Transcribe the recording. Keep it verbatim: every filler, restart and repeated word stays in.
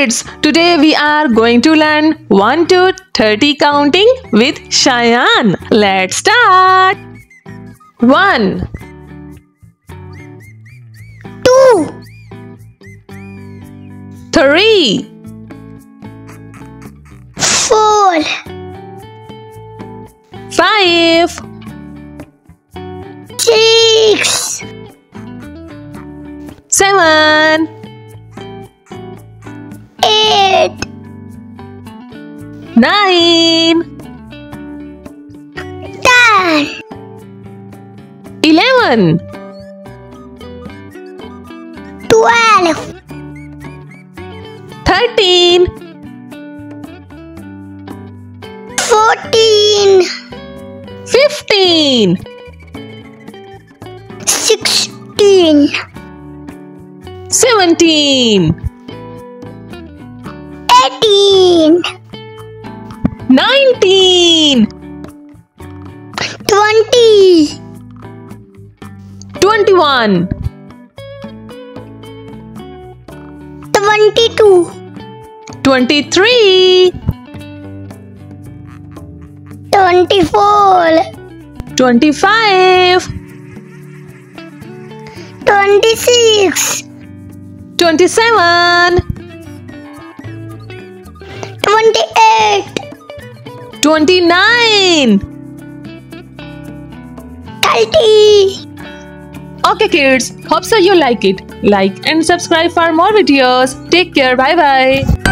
kids, today we are going to learn one to thirty counting with Cheyenne. Let's start. one, two, three, four, five, six, seven, eight, nine, ten, eleven, twelve, thirteen, fourteen, fifteen, sixteen, seventeen, eighteen, nineteen, twenty, twenty-one, twenty-two, twenty-three, twenty-four, twenty-five, twenty-six, twenty-seven, twenty-eight, twenty-nine. thirty. Okay kids, hope so you like it. Like and subscribe for more videos. Take care. Bye bye.